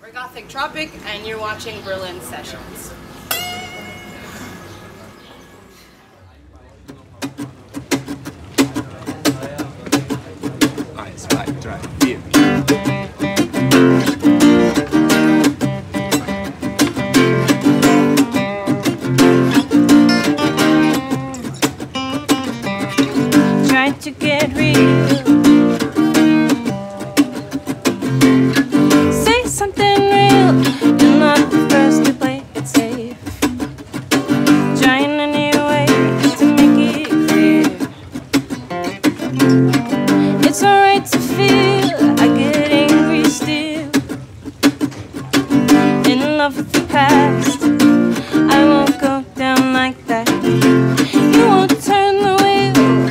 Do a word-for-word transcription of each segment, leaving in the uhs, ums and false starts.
We're Gothic Tropic, and you're watching Berlin Sessions. Eins, zwei, drei, vier. Try to get real. Say something real. You're not the first to play it safe. Trying any way to make it clear. It's alright to feel. I get angry still. In love with the past. I won't go down like that. You won't turn the wheel.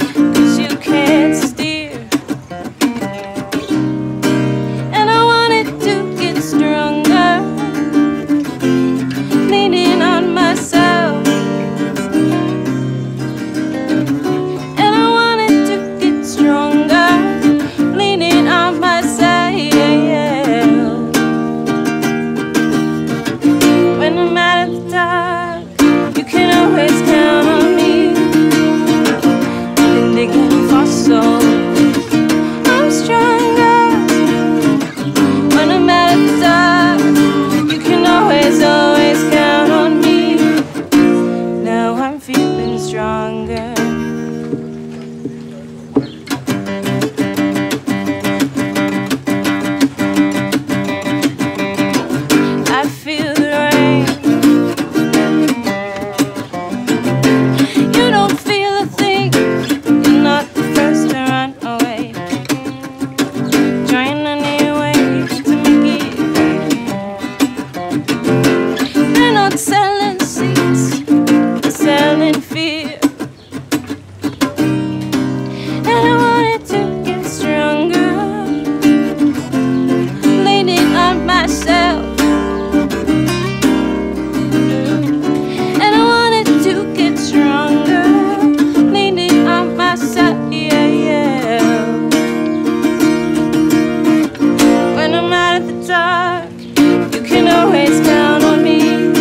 Selling seats, selling fear. And I wanted to get stronger, leaning on myself. And I wanted to get stronger, leaning on myself, yeah, yeah. When I'm out of the dark, you can always count on me.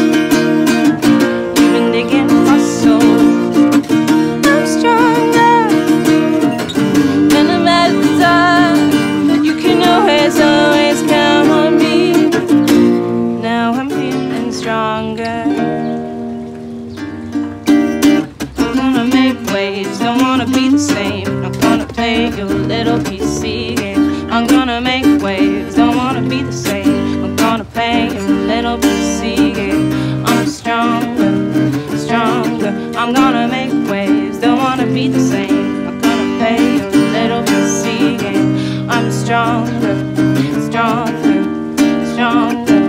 Don't wanna be the same, not gonna play your little P C game. I'm gonna make waves, don't wanna be the same, I'm gonna play your little P C game. I'm stronger, stronger, I'm gonna make waves, don't wanna be the same, I'm gonna play your little P C game. I'm stronger, stronger, stronger.